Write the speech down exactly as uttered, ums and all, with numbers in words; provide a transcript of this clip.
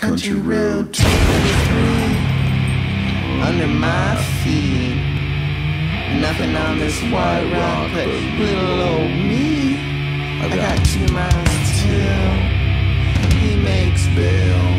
country road two thirty-three under my feet. Nothing on this white rock but little old me. I got two miles till he makes Bill.